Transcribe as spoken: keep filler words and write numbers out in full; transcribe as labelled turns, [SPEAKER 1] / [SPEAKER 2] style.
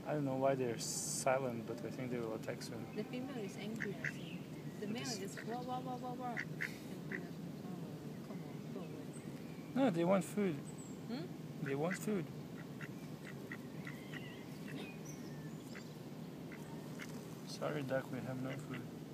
[SPEAKER 1] I don't know why they're silent, but I think they will attack soon.
[SPEAKER 2] The female is angry, I think. The male is wah wah wah wah wah. And they're, oh, come on, go away.
[SPEAKER 1] No, they want food.
[SPEAKER 2] Hmm?
[SPEAKER 1] They want food. Sorry, duck, we have no food.